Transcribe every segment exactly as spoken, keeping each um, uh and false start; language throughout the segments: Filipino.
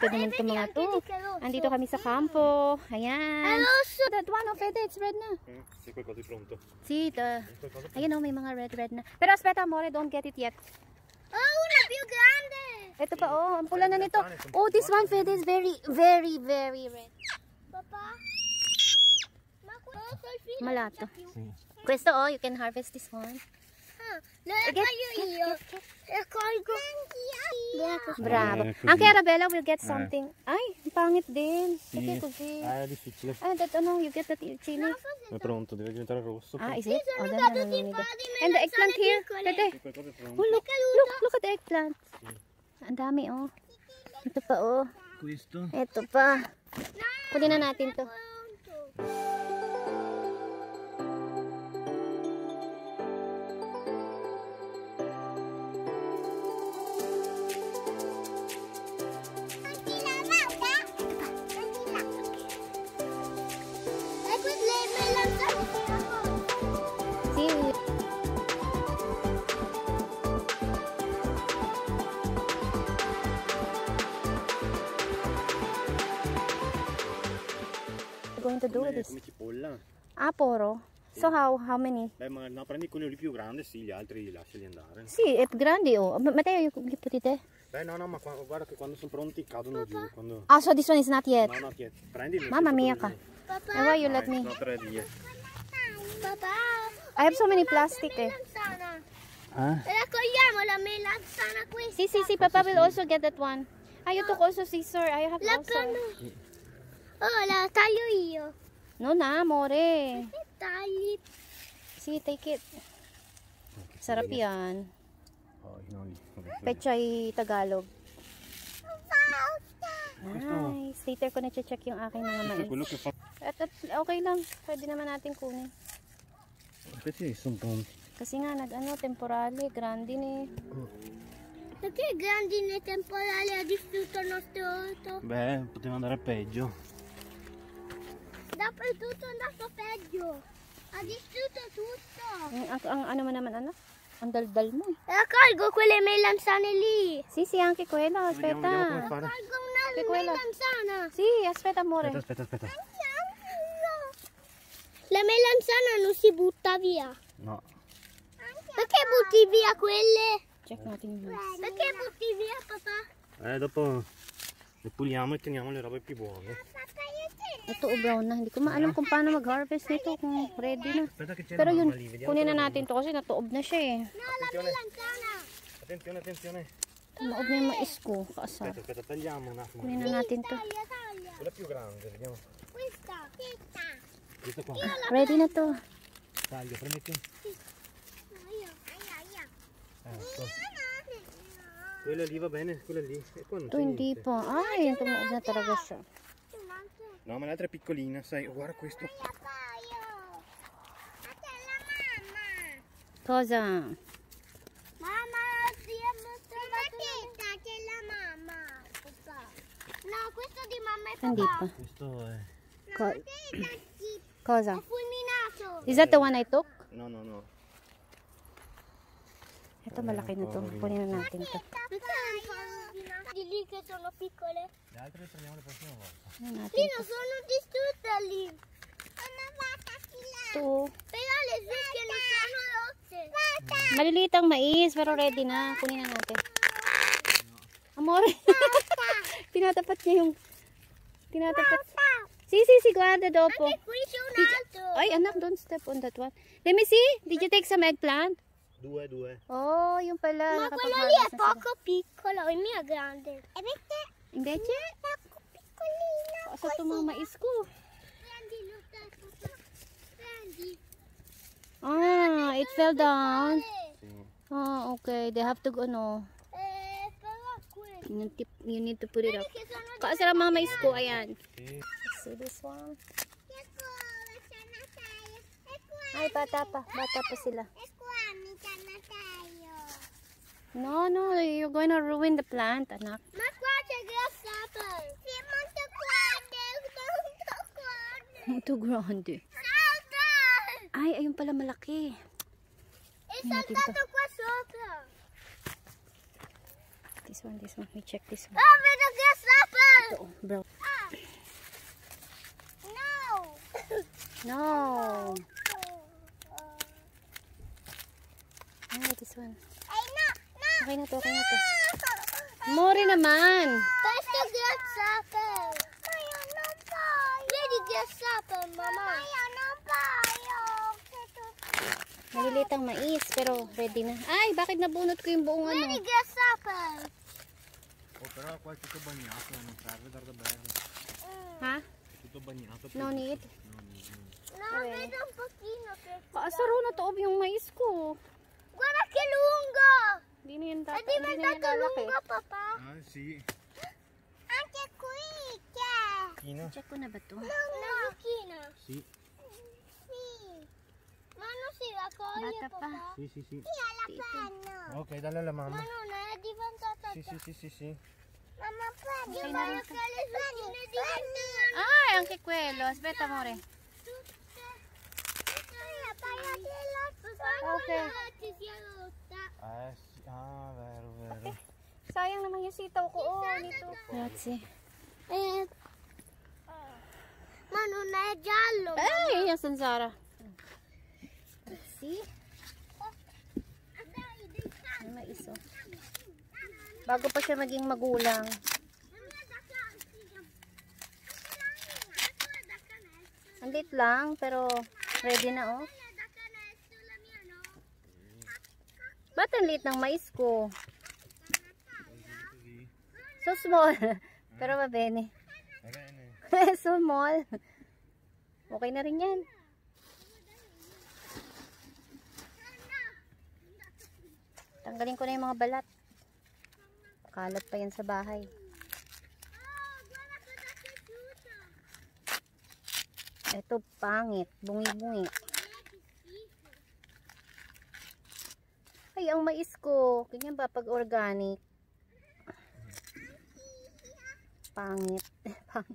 Dito naman itong mga to. Andito kami sa campo. Ayan. That one of it, it's red na. C'è qualcosa di pronto. See, the... Ayan o, may mga red, red na. Pero aspetta, amore, don't get it yet. Oh, una più grande! Ito pa, oh, ang pula na nito. Oh, this one, Fede, is very, very, very red. Papà? Ma questo è il filo? Malato. Questo, oh, you can harvest this one. Ah, lo raccoglio io. Raccolgo. Bravo. Eh, così. Anche Arabella will get something. Ay, pangit din. Perché così? Ah, è difficile. Ah, that, ano, you get that chili. È pronto, deve diventare rosso. Ah, poi. is it? sono Oh, then, caduti ano, un ano, po' ano. di And the eggplant melanzane here. piccole. Pwede. Qualcosa è pronto. Oh, look, look, look at the eggplant. Ang dami, oh. Ito pa, oh. Questo? Ito pa. Kunin na natin to. See, going to do with Come, this? come cipolla. Ah, poro. So how how many? Beh, ma no, prendi quello lì più grande, sì, gli altri lasciali andare. Sì, è grande, oh. Ma Matteo, you, you put it there? Beh, no, no, ma qua- guarda che quando sono pronti cadono giù. Quando... Ah, so this one is not yet. No, no, tieni, prendili. Mamma mia ka. Papà, And why you let me? No, tre vie. papà. I have so many plastic eh. Melanzana. Ah? Raccogliamo la melanzana questa. Si, si, si, Papa will also get that one. Ah, you took also scissor. I have La also. prendo. Oh, la taglio io. No na, amore. Che tagli? See, take it. Sarap yan. Oh, no, lì. Vabbè, Pechay Tagalog. Nice. Later ko na-check yung aking mga questo è quello mais. che fa. At, at, okay lang. Pwede naman natin kunin. Questi sono pronti. Kasi nga, nag, ano, temporale, grande ni. Perché i grandine temporali ha distrutto il nostro orto? Beh, poteva andare peggio. Dappertutto è andato peggio. Ha distrutto tutto. Ang, ang, ang ano mo naman, ano? Ang daldal mo. Raccolgo quelle melanzane lì. Si, si, anche quella. Vediamo, vediamo come Aspetta. fare. Raccolgo una Che quella? melanzana. Si, aspetta, amore. Aspetta, aspetta, aspetta. La melanzana non si butta via. No. Perché butti via quelle? Check natin yung mais. Perché butti via, papà? Eh, dopo le puliamo e teniamo le robe più buone. Ito, o brown na. Hindi ko maalam kung paano mag-harvest nito, kung ready na. Aspetta che c'è Pero la yun, mamma lì, vediamo. kunin na come natin to kasi natuob na siya eh. No, la melanzana. Attenzione, attenzione. Tumaob na yung mais ko, kaasar. Aspetta, aspetta, tagliamo un attimo. Kunin na natin to. Taglia, taglia. Quella più grande, vediamo. Questa. Questa. Questa qua. Ready na to. Taglio, premetti. Aia, aia, aia. Ecco. Quella lì va bene, quella lì. E qua non Ito c'è hindi niente. pa. Ay, tumaob na talaga siya. No, ma l'altra è piccolina, sai. Oh, guarda questo. Cosa? Mamma, ti hanno trovato una... c'è la mamma. Papà. No, questo di mamma e Hindi papà. pa. Questo è... Ko- Cosa? È fulminato. Is that the one I took? No, no, no. Ito malaki na to. Kunin na natin to. Perché non sono fulminate? Di lì che sono piccole. Le altre le prendiamo la prossima volta. Kunin natin Lì to. non sono distrutte lì. Sono fatta Ito. Però le zucche non sono rotte. Maliliit ang mais, pero ready na. Kunin na natin. Amore. Tinatapat niya yung... Tinatapat. Si, si, si, guarda dopo. Anche qui c'è un altro. Ay, anak, don't step on that one. Let me see. Did you take some eggplant? Due, due. Oh, yung pala. Ma quello lì nakapag-harvest è na sila. poco piccolo, il mio è grande. E perché? Invece? Poco piccolino. Sa ito mga mais ko. Prendi lo stesso. Prendi. Ah, it fell down. Sì. Ah, okay. They have to go, no. Eh, però quelli. You need to, you need to put it up. Che sono Kaasara mga mais ko, ayan. Sì. See this one? Ecco, sana tayo. E qua. Ay, bata pa. Bata pa sila. E qua, mica na tayo. No, no. You're going to ruin the plant, anak. Ma qua c'è grasshopper. Sì, molto grande. Molto grande. Ito grande. Salta! Ay, ayun pala malaki. È saltato qua sopra. This one, this one. We check this one. Oh, may nag-grasshopper! Ito, oh, bro. No! No! Ay, this one. Ay, no! No! Okay na to, okay na to. More naman! There's the grasshopper! Maya na tayo! Lady grasshopper, mama! Maya na tayo! Maliliit ang mais, pero ready na. Ay, bakit nabunot ko yung buong ano? Lady grasshopper! Oh, però qua è tutto bagnato, non serve dar da bere. Ha? È tutto bagnato. No need. No need. no. No, vedo un pochino che... Kaasaro na to yung mais ko. Guarda che lungo! Hindi na yan È tata, hindi na yan diventato lalaki. lungo, papà! Ah, sì. Anche qui c'è! Chino? Check ko na ba to? Una zucchina! Sì. Sì! Ma non si raccoglie, Bata pa. papà? Sì, sì, sì. Sì, alla penna! Ok, dalle alla Ma mamma. non è diventata... Sì, sì, sì, sì, sì. Mamma, prendi! Ok, Guarda narito. che le zucchine diventano... Ay, anche quello. Aspetta, amore. Okay. Ci si è rotta. Eh, sì. Ah, vero, vero. Sayang naman yung sitaw ko. Oh, nito. Let's see. Eh, ma non è giallo. Ay, yung Sansara. Let's see. Ay, mais, oh. Bago pa siya maging magulang. Andit lang, pero ready na, oh. Ba't ang liit ng mais ko? So small. Pero mabene. Bene. So small. Okay na rin yan. Tanggalin ko na yung mga balat. Kalat pa yan sa bahay. Ito pangit. Bungi-bungi. Ay, ang mais ko. Ganyan ba pag organic? Pangit. Pangit.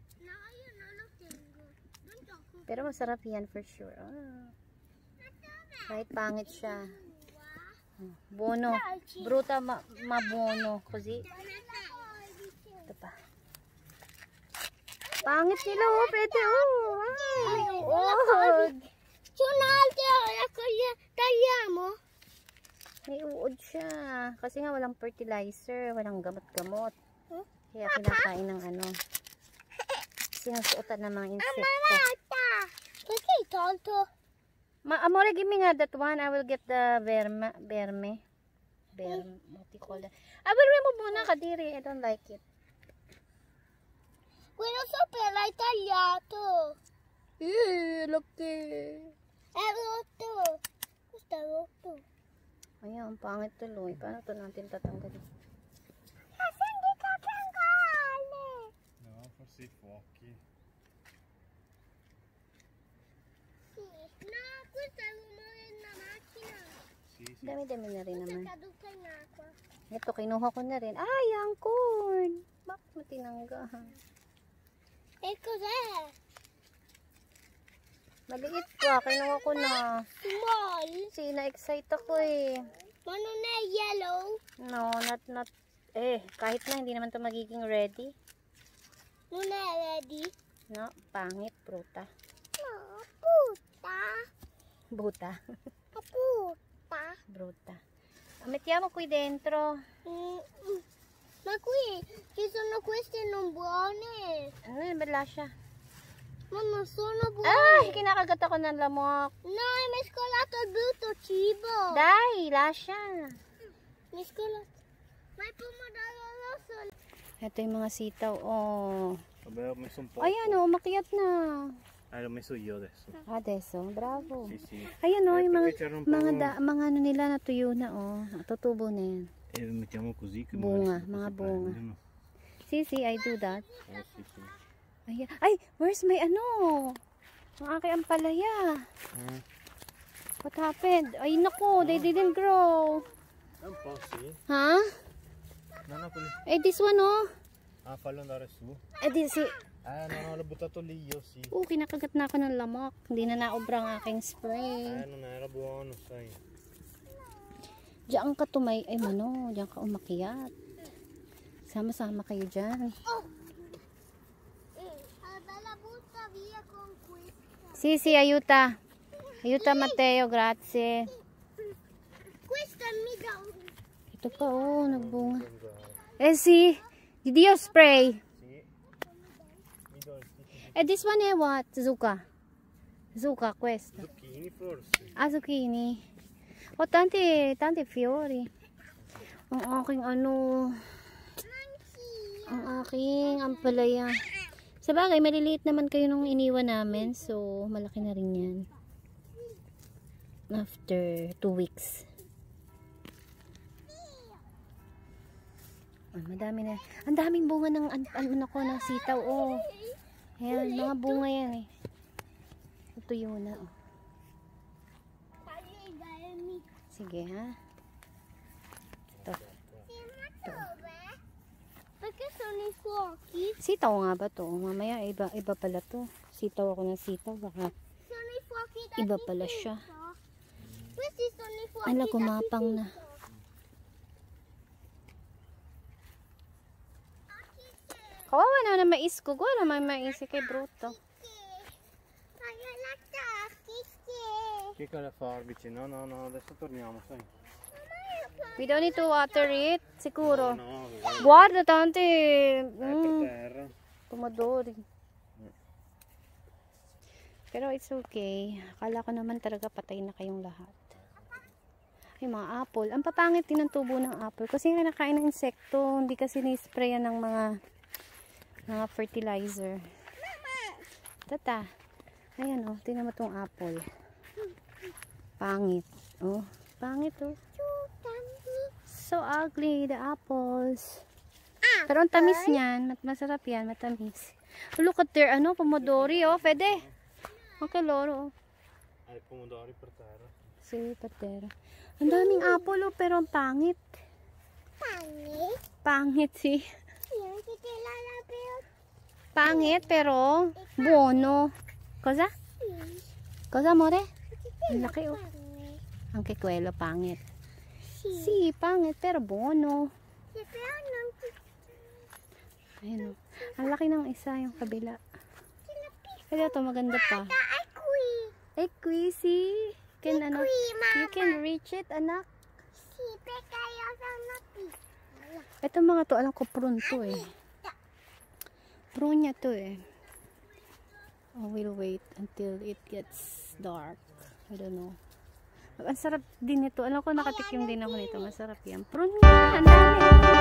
Pero masarap yan for sure. Ah. Kahit pangit siya. Bono. Bruta ma mabono. Così. Ito pa. Pangit nila, oh. Pwede, oh. Ay, uod. C'è un altro, tagliamo. May uod siya. Kasi nga walang fertilizer, walang gamot-gamot. Huh? Kaya kinakain ng ano. Sinusuotan ng mga insekto. Amarata. Perché hai tolto? Ma amore, give me nga that one. I will get the verme. Verme. Verme. What do you call that? I will remove muna, Kadiri. I don't like it. Quello sopra l'hai tagliato. Eh, laki. È rotto. Questo è rotto. Ayan, ang pangit tuloy. Paano ito natin tatanggalin? Kasi hindi ka tanggalin. No, forse i fuochi. Sì. No, questo è il rumore della macchina. Sì, sì. Dami-dami na rin Questa è naman. caduta in acqua. Ito, kinuha ko na rin. Ay, ang corn. Bakit mo tinanggahan? E cos'è? Maliit pa. Kinuha ko na. Small. Kasi na-excite ako eh. Ma non è yellow? No, not, not. Eh, kahit na hindi naman to magiging ready. Non è ready? No, pangit, pruta. No, puta. Buta. Puta. Bruta. Mettiamo qui dentro. Mm, mm. Ma qui ci sono queste non buone. Ano yun, bala siya? Ma non sono buone. Ay, kinakagat ako ng lamok. No, hai mescolato il brutto cibo. Dai, lascia. Mescolato. Ma il pomodoro rosso. Ito yung mga sitaw. Oh. Vabbè, ho messo un po'. Ayan oh, makiat na. Eh, l'ho messo io adesso. Adesso, bravo. Sì, sì. Ayan oh, Eh, yung mga, perché c'erano un po'- mga, da, mga ano nila natuyo na oh. Tutubo na yan. E mettiamo così che Bunga, magari si mga si bunga. prendono. Si, si, I do that. Eh, sì, sì. Ayan. Ay, where's my ano? Ang aking ampalaya. Eh, What happened? Ay, naku, they didn't grow. un po' sì. Ha? No, no, quelli... Eh, this one oh. Ah, fallo andare su. Eh, di, si... Eh, no, no, l'ho buttato lì io, sì. Oh, kinakagat na ako ng lamok. Hindi na naobra ang aking spray. Eh, non era buono, sai. Diyan ka tumay, ay mano, diyan ka umakyat. Sama-sama kayo dyan. Oh. Eh, la butta via con questa. Si, si, aiuta. Aiuta Matteo, grazie. Questa mi dà un... Ito pa, oh, nagbunga. Eh, si. Dio spray. Eh, this one eh, what? Zucca. Zucca, questo. Zucchini forse. Ah, zucchini. Oh, tanti, tanti fiori. Ang aking ano... Ang aking ampalaya. Sa bagay, maliliit naman kayo nung iniwan namin. So, malaki na rin yan. After two weeks. Ah, madami na. Ang daming bunga ng, an, ano ko, ng sitaw. Oh. Ayan, mga bunga yan eh. Ito yun na. Oh. Sige ha. Ito. Ito. Perché sono i fuochi? Sitaw nga ba to? Mamaya iba, iba pala to. Sitaw ako ng sitaw. Baka Sono i fuochi da iba pala siya. Questi sono i fuochi Ala, da gumapang na. Kawawa na na mais ko. Wala may mais kay Bruto. Che cosa forbice? No, no, no, adesso torniamo, sai. We don't need to water it. Siguro. No, Guarda, tante. è per Mm, terra. pomodori. Pero it's okay. Akala ko naman talaga patay na kayong lahat. Ay, mga apple. Ang papangit din ng tubo ng apple. Kasi nga nakain ng insekto. Hindi kasi ni-sprayan ng mga mga fertilizer. Tata. Ayan oh. Tingnan mo tong apple. Pangit. Oh. Pangit oh. So ugly. The apples. Pero ang tamis niyan. Masarap yan. Matamis. Look at their ano. Pomodori oh. Fede. Okay, loro. Hai pomodori per terra. Si patera. Ang daming apple oh, pero ang pangit. Pangit? Pangit si. Yung kikilalapit. Pangit pero buono. Cosa? Cosa amore? Ang laki oh. Ang kikwelo pangit. Si, pangit pero buono. Ayun oh. Ang laki ng isa yung kabila. Kaya ito maganda pa. Eh, Quizzy. Can, ano, you can reach it, anak. Ito mga to, alam ko, prune to eh. Prune niya to eh. Oh, we'll wait until it gets dark. I don't know. Ang sarap din ito. Alam ko, nakatikim din ako nito. Masarap yan. Prune nga, ang dami.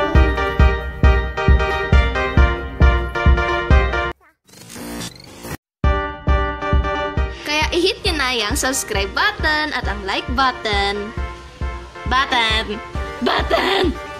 I-hit nyo na yung subscribe button at ang like button. Button! Button!